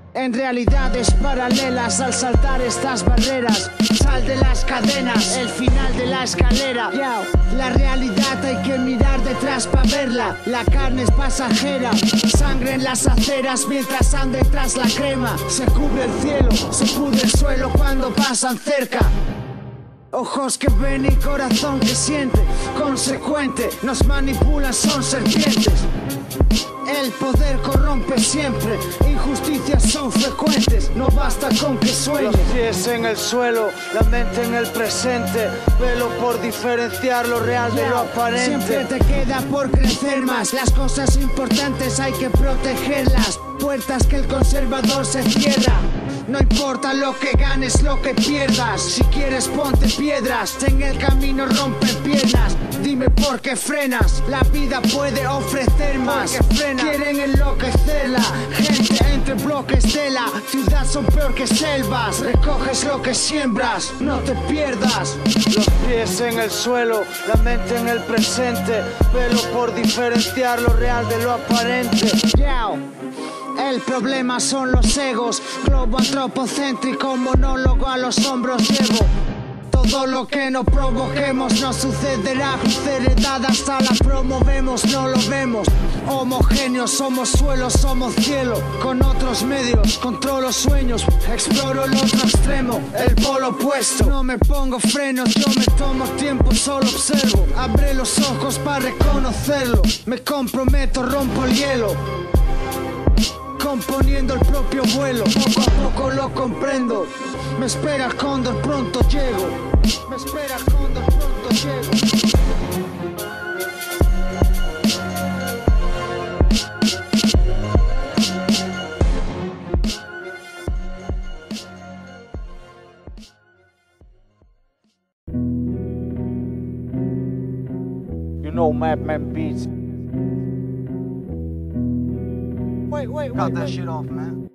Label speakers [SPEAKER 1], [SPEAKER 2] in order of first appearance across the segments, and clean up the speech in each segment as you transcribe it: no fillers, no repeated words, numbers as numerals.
[SPEAKER 1] En realidades paralelas al saltar estas barreras. Sal de las cadenas, el final de la escalera. La realidad hay que mirar detrás para verla. La carne es pasajera, sangre en las aceras mientras ande tras la crema. Se cubre el cielo, se pudre el suelo cuando pasan cerca. Ojos que ven y corazón que siente, consecuente, nos manipulan, son serpientes. El poder corrompe siempre, injusticias son frecuentes, no basta con que sueñes.
[SPEAKER 2] Los pies en el suelo, la mente en el presente, velo por diferenciar lo real de lo aparente.
[SPEAKER 1] Siempre te queda por crecer más, las cosas importantes hay que protegerlas. Puertas que el conservador se cierra. No importa lo que ganes, lo que pierdas. Si quieres ponte piedras, en el camino rompen piernas. Dime por qué frenas, la vida puede ofrecer más. Quieren enloquecerla, gente entre bloques de la ciudad son peor que selvas. Recoges lo que siembras, no te pierdas.
[SPEAKER 2] Los pies en el suelo, la mente en el presente, velo por diferenciar lo real de lo aparente.
[SPEAKER 1] El problema son los egos, globo antropocéntrico, monólogo a los hombros llevo. Todo lo que no provoquemos no sucederá, cruz heredada hasta la promovemos, no lo vemos. Homogéneos, somos suelo, somos cielo, con otros medios, controlo sueños, exploro el otro extremo, el polo opuesto. No me pongo frenos, yo me tomo tiempo, solo observo. Abre los ojos para reconocerlo, me comprometo, rompo el hielo. Componiendo el propio vuelo, poco a poco lo comprendo. Me espera el cóndor, pronto llego. Me espera el cóndor, pronto llego.
[SPEAKER 2] You know Madman Beats.
[SPEAKER 1] Wait.
[SPEAKER 2] Cut that shit off, man.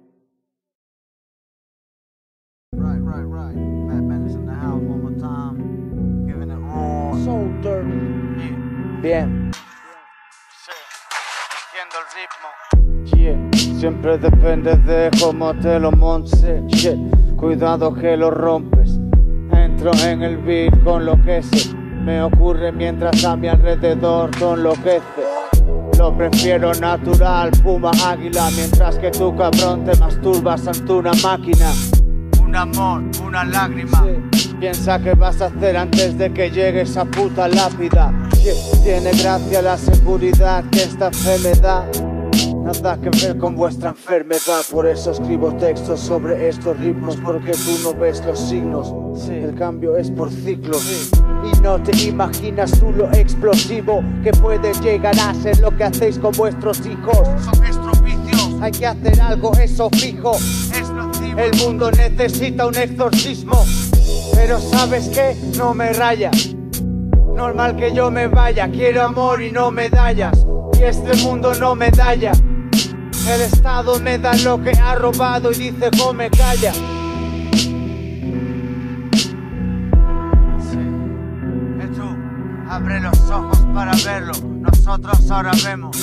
[SPEAKER 2] Right. Madman is in the house one more time. Giving it raw.
[SPEAKER 1] So dirty.
[SPEAKER 2] Yeah.
[SPEAKER 1] Bien.
[SPEAKER 2] Sí. Haciendo el ritmo. Yeah. Siempre depende de cómo te lo montes. Shit. Cuidado que lo rompes. Entro en el beat con lo que sé. Me ocurre mientras a mi alrededor todo enloquece. Lo prefiero natural, puma, águila. Mientras que tú, cabrón, te masturbas ante una máquina. Un amor, una lágrima. Sí. Piensa que vas a hacer antes de que llegue esa puta lápida. Tiene gracia la seguridad que esta fe me da. Nada que ver con vuestra enfermedad. Por eso escribo textos sobre estos ritmos, porque tú no ves los signos. Sí. El cambio es por ciclos. Sí. Y no te imaginas tú lo explosivo que puede llegar a ser lo que hacéis con vuestros hijos. Son estropicios. Hay que hacer algo, eso fijo. Es nocivo. El mundo necesita un exorcismo. Pero ¿sabes qué? No me raya. Normal que yo me vaya. Quiero amor y no medallas. Y este mundo no medalla. El Estado me da lo que ha robado y dice come calla. Abre los ojos para verlo, nosotros ahora vemos.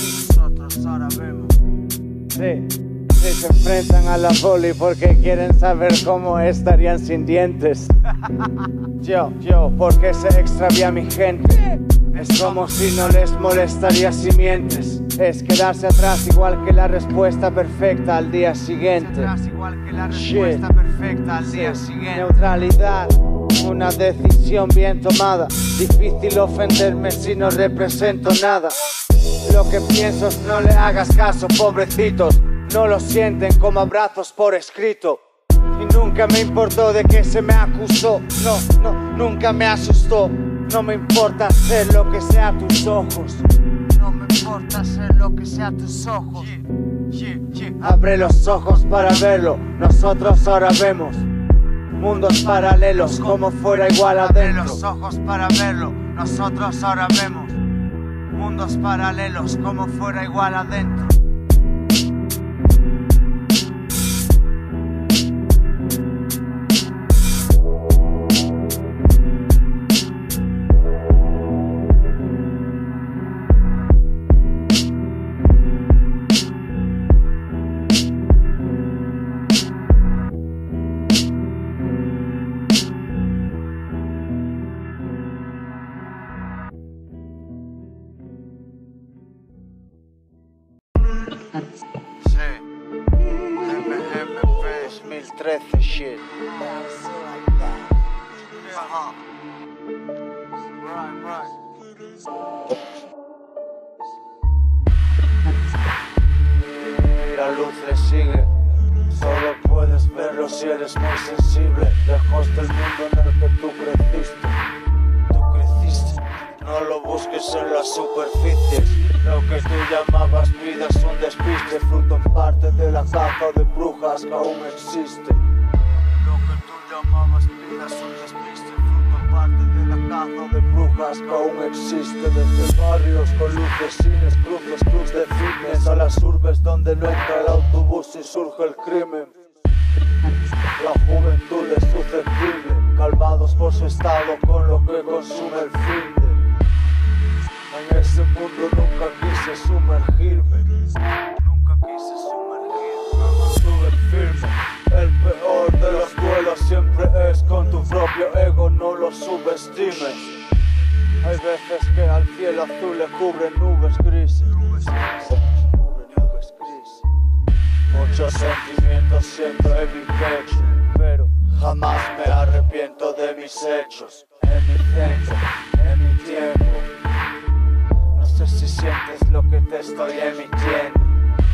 [SPEAKER 2] Sí, se enfrentan a la poli porque quieren saber cómo estarían sin dientes. Yo, porque se extravía mi gente. Es como si no les molestaría si mientes. Es quedarse atrás igual que la respuesta perfecta al día siguiente. Neutralidad. Una decisión bien tomada. Difícil ofenderme si no represento nada. Lo que pienso es no le hagas caso, pobrecitos. No lo sienten como abrazos por escrito. Y nunca me importó de que se me acusó. No, nunca me asustó. No me importa ser lo que sea a tus ojos. No me importa ser lo que sea a tus ojos. Abre los ojos para verlo. Nosotros ahora vemos mundos paralelos como fuera igual adentro. Abre los ojos para verlo. Nosotros ahora vemos mundos paralelos como fuera igual adentro. 13, shit. La luz le sigue, solo puedes verlo si eres muy sensible. Lejos del mundo en el que tú creciste. No lo busques en las superficies. Lo que tú llamabas vida es un despiste, fruto en parte de la caza de brujas que aún existe. Lo que tú llamabas vida es un despiste, fruto en parte de la caza de brujas que aún existe. Desde barrios con luces, cines, cruces, cruz de fitness, a las urbes donde no entra el autobús y surge el crimen. La juventud es susceptible, calmados por su estado con lo que consume el fin de. En ese mundo nunca quise sumergirme. Me mantuve firme. El peor de los duelos siempre es con tu propio ego, no lo subestimes. Hay veces que al cielo azul le cubren nubes grises. Muchos sentimientos siento en mi pecho, pero jamás me arrepiento de mis hechos. En mi centro, en mi tiempo. No sé si sientes lo que te estoy emitiendo.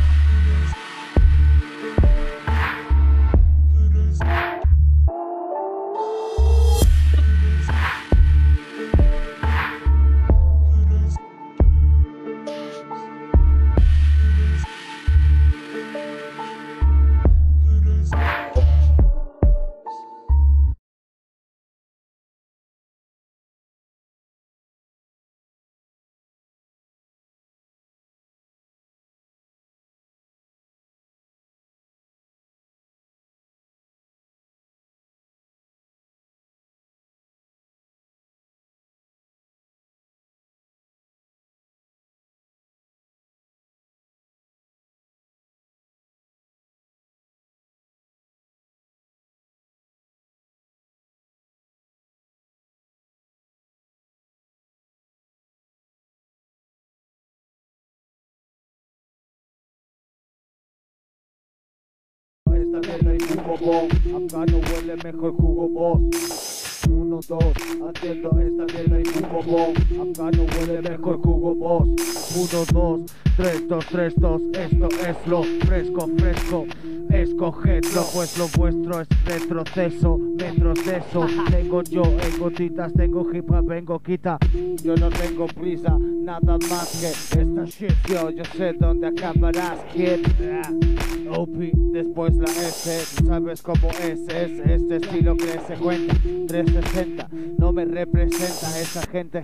[SPEAKER 2] Esta mierda y jugo vos, acá no huele mejor jugo vos. 1, 2, haciendo esta mierda y jugo vos, acá no huele mejor jugo vos. 1, 2, 3, 2, 3, 2, esto es lo fresco, fresco. Escogedlo, pues lo vuestro es retroceso, metros de eso. Tengo yo en gotitas, tengo hip hop en coquita. Yo no tengo prisa, nada más que esta shit. Yo sé dónde acabarás, kid. OP, después la S, tú sabes cómo es este estilo que se cuenta. 360, no me representa esa gente.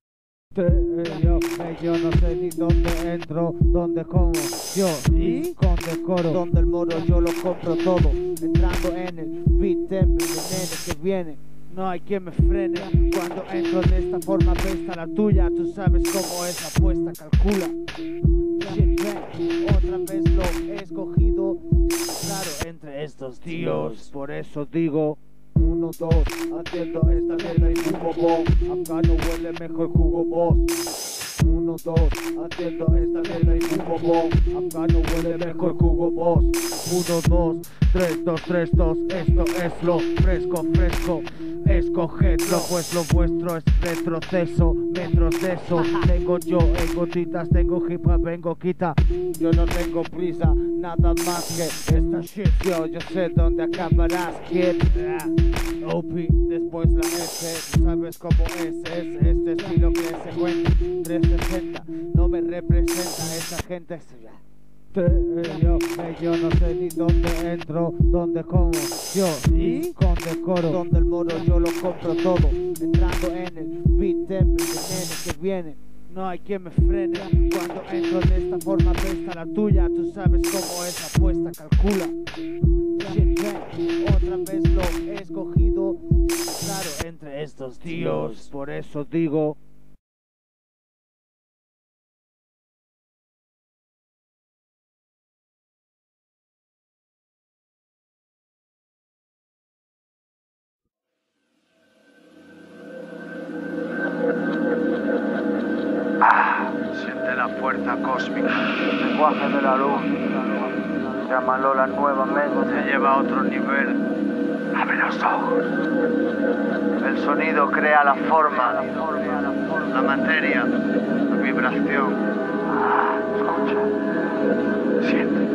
[SPEAKER 2] Yo no sé ni dónde entro, dónde como yo y con decoro, donde el moro yo lo compro todo, entrando en el beat de mi nene que viene. No hay quien me frene, cuando entro de esta forma pesta la tuya. Tú sabes cómo es la apuesta, calcula. Shit, otra vez lo he escogido, claro, entre estos tíos. Por eso digo 1, 2, haciendo esta mierda y jugo vos, acá no huele mejor jugo vos. 1, 2, haciendo esta mierda y jugo vos, acá no huele mejor jugo vos. 1, 2, 3, 2, 3, 2, esto es lo fresco, fresco. Escogedlo, pues lo vuestro es retroceso, metros de eso. Tengo yo en gotitas, tengo hip hop en coquita. Yo no tengo prisa, nada más que esta shit. Yo sé dónde acabarás, kid. OP, después la S, tú sabes cómo es este estilo que se cuenta. 360, no me representa esa gente. Yo no sé ni dónde entro, dónde como yo y con decoro, donde el moro yo lo compro todo, entrando en el beat de mi nene que viene. No hay quien me frene, cuando entro de esta forma pesta la tuya. Tú sabes cómo es la apuesta, calcula. Shit, otra vez lo he escogido, claro, entre estos tíos. Por eso digo siente la fuerza cósmica, el lenguaje de la luz. Llámalo nuevamente, te lleva a otro nivel. Abre los ojos. El sonido crea la forma, la materia, la vibración. Escucha, siente.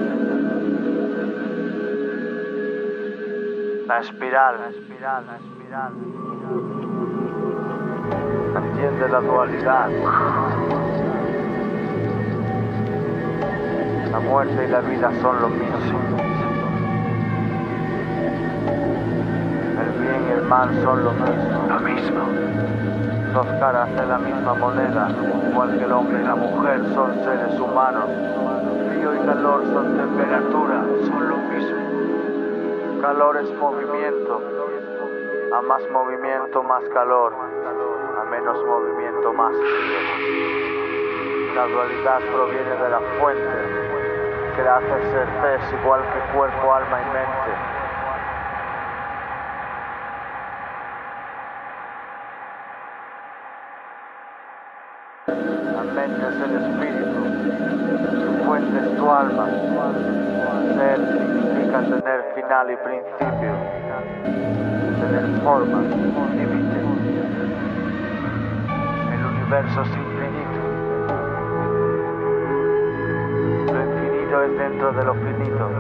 [SPEAKER 2] La espiral. Entiende la dualidad. La muerte y la vida son lo mismo. El bien y el mal son lo mismo. Dos caras de la misma moneda, igual que el hombre y la mujer son seres humanos. Frío y calor son temperatura, son lo mismo. Calor es movimiento. A más movimiento, más calor. A menos movimiento, más frío. La dualidad proviene de la fuente, que la hace ser pez igual que cuerpo, alma y mente. La mente es el espíritu, tu fuente es tu alma. Ser significa tener final y principio, tener forma, límite. El universo es infinito. Lo infinito es dentro de lo finito.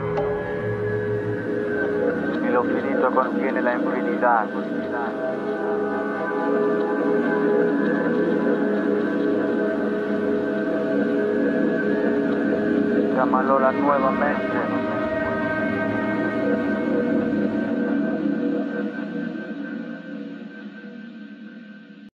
[SPEAKER 2] Y lo finito contiene la infinidad. Llámalo nuevamente.